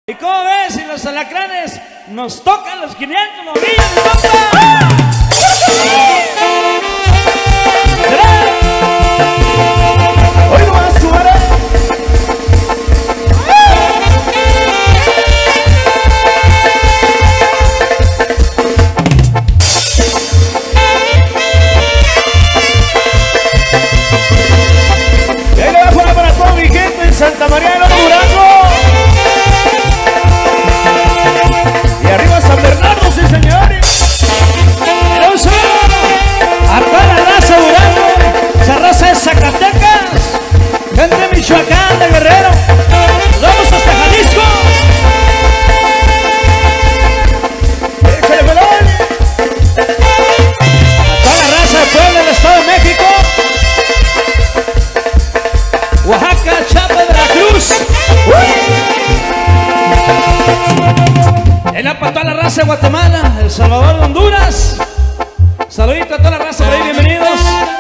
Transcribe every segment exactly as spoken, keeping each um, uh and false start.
¿Y cómo ves? Si los alacranes nos tocan los quinientos novillos, ¡compa! Hoy no vas a jugar. Y ahí le va a poner para todo mi gente en Santa María de los Durango. Y arriba San Bernardo, sí señores. A toda la raza Durango, esa raza de Zacatecas, gente de Michoacán, de Guerrero, nos vamos hasta Jalisco. Échale pelón. A toda la raza de Puebla, del Estado de México, Oaxaca, Chiapas, Veracruz. En la para toda la raza de Guatemala, El Salvador, de Honduras. Saludito a toda la raza por ahí, bienvenidos.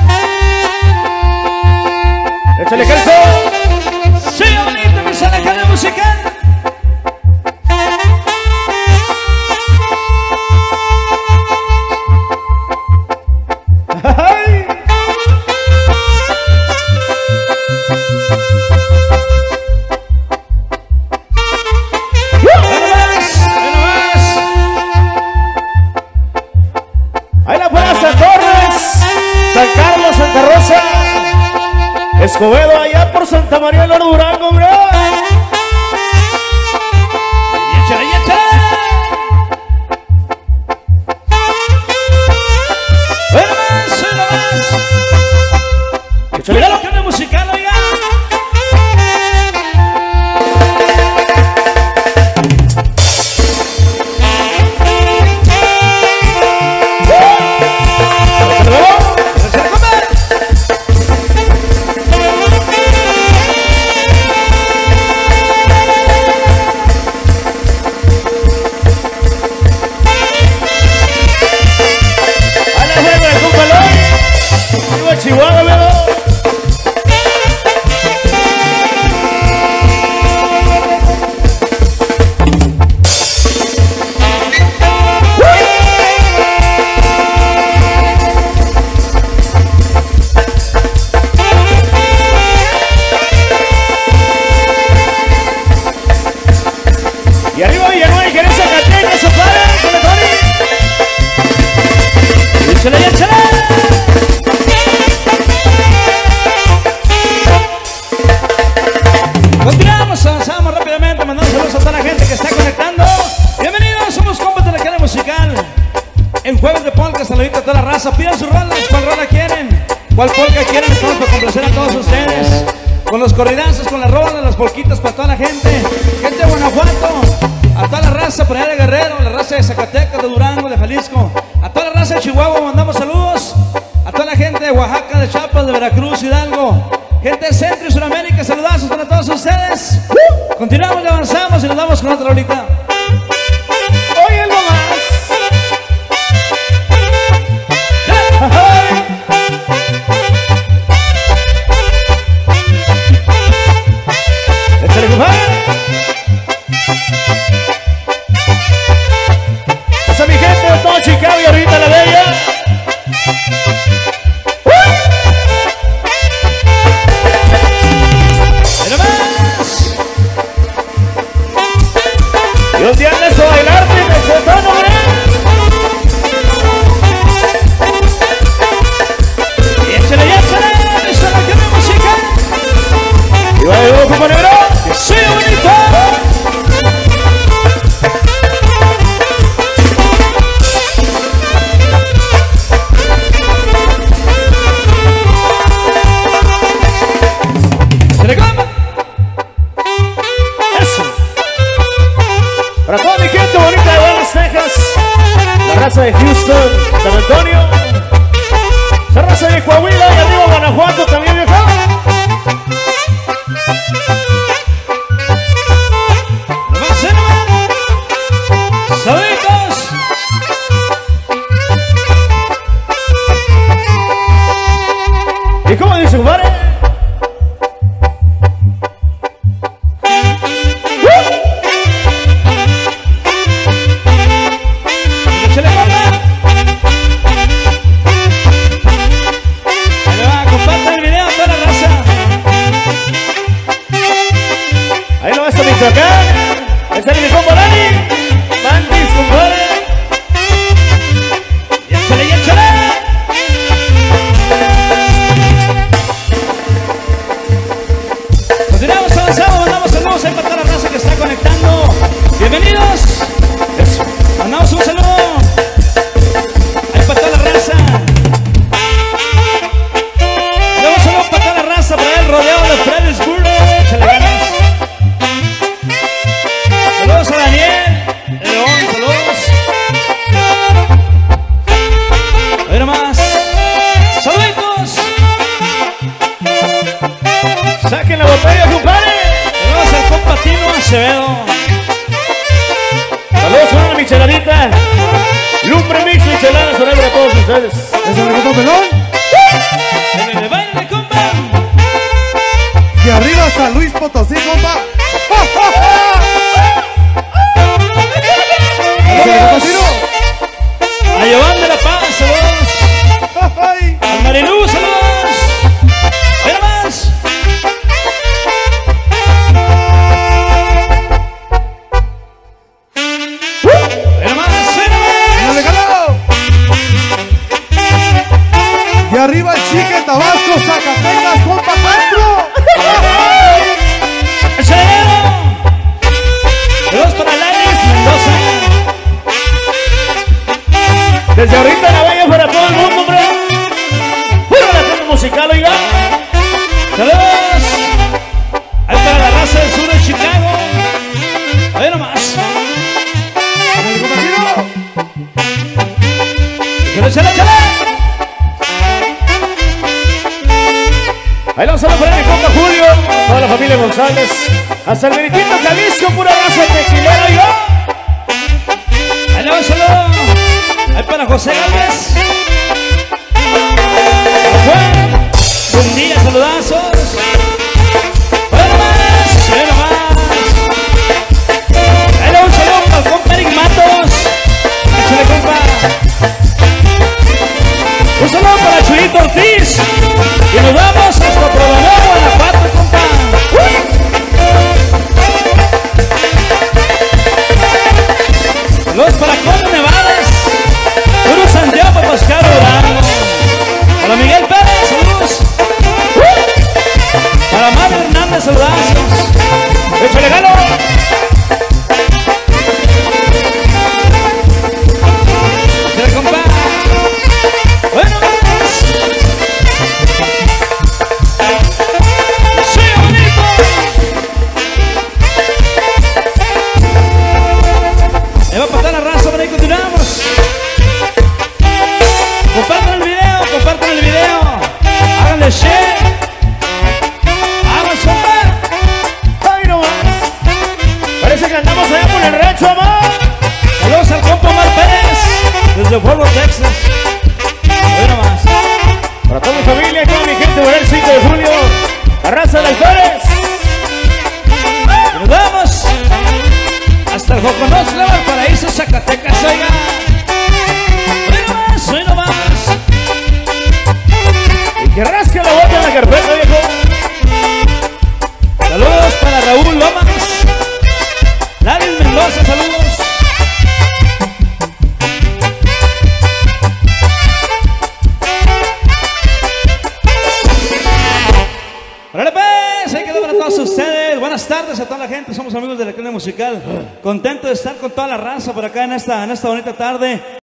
Échale calzo. Sí, bonito, mi sala de musical. Ay. Bueno más, bueno más. Ahí la buena San Torres, San Carlos, Santa Rosa, Escobedo, allá por Santa María de los Durango, bro. Y échale, y échale. Bueno más, bueno más. Échale Mira galo. lo que anda musical, oiga. Chihuahua, veo. Y arriba Villanueva y Jerez Zacatecas, Sofara, con el Tony. Échale, y échale. Continuamos, avanzamos rápidamente, mandando saludos a toda la gente que está conectando. Bienvenidos, somos compas de la cadena musical. En jueves de polka, saludito a toda la raza. Pidan sus rolas, ¿cuál rola quieren? ¿Cuál polka quieren? Estamos para complacer a todos ustedes. Con los corridazos, con las rolas, las polquitas para toda la gente. Gente de Guanajuato, a toda la raza por allá de Guerrero, la raza de Zacatecas, de Durango, de Jalisco. A toda la raza de Chihuahua mandamos saludos. A toda la gente de Oaxaca, de Chiapas, de Veracruz, Hidalgo. Gente de Centro y Sudamérica, saludazos para todos ustedes. Continuamos y avanzamos y nos vamos con otra ahorita. Oye, algo más. Échale, compadre. Esa es mi gente de todo Chicago y ahorita la bella. Y un día andes a bailarte en el sotano, hombre. Y échale, y échale, esa es la que me música. Y va de nuevo, compa negro. ¡Que sea bonito! ¡Se le coma! Eso. Para toda mi gente bonita de Dallas, Texas, la raza de Houston, San Antonio, la raza de Coahuila y arriba Guanajuato también, viejo. ¡Nomás, eh, nomás! ¡Saluditos! ¿Y cómo dice, compadre? Ahí sale mi compa Dani. Mantis, compadre. Y échale, y échale. Continuamos avanzando, mandamos saludos ahí para toda la raza que está conectando. Bienvenidos. Eso. Mandamos un saludo ahí para toda la raza. Luego un saludo para toda la raza para el rodeo de Fredericksburg. Échale ganas. Saludos a Daniel León, saludos. A ver más. Saluditos. Saquen la botella, compadre. Saludos al compa Tino Acevedo. Saludos a una micheladita. Lumbre Mix, micheladas, son para todos ustedes. ¿Eso me quitó pelón? Baile, baile, compa. Y arriba San Luis Potosí, compa. ¿Eso me quitó tiro? A Giovanni de la Paz, saludos. Ay. Al Marilú, saludos. Mira más. Mira más, mira ¡Dale, más. calado! Y arriba el Chique, Tabasco, Zacatecas, compa Castro. El Celerero. Saludos para Laris Mendoza. Desde ahorita la bella para todo el mundo, hombre. Pura la tema musical, oiga. Saludos. Ahí para la raza del sur de Chicago. Ahí nomás. ¡Dale, compa, tiro! Échale, échale, échale. Ahí vamos a para mi compa Julio, toda la familia González. Hasta el Meritito Jalisco, pura raza tequilera, oiga. Ahí le va un saludo. Ahí para José Gálvez. Juan. Buen día, saludazos. Bueno más, bueno más. Ahí le va un saludo para el compa Eric Matos. Échale, compa. Un saludo para Chuyito Ortiz. Y nos vamos hasta Prodomar, Guanajuato, compa. Saludos para Conde Nevadas. Puro Santiago para Pascal Durango. Para Miguel Pérez, saludos. Para Mario Hernández, saludazos. Échale galo. Échale, compa. Bueno, más. ¡Sí, bonito! Ahí va a pasar la raza, por ahí continuamos. Compartan el video, compartan el video. Háganle share. Hagan su mar. Ay, no más. Parece que andamos allá por el rancho, amor. Saludos al compa Omar Pérez desde Pueblo, Texas. Hoy nomás. Para toda mi familia, toda mi gente, por el cinco de julio. La raza de las flores. Y nos vamos hasta el Joconosla, Valparaíso, Zacatecas, oiga. Hoy nomás, hoy nomás. Y que rasque la bota en la carpeta, viejo. Saludos para Raúl Lomas. Laris Mendoza, saludos. Órale pues, ahí quedó para todos ustedes. Buenas tardes a toda la gente, somos amigos de la Clínica Musical. Contento de estar con toda la raza por acá en esta, en esta bonita tarde.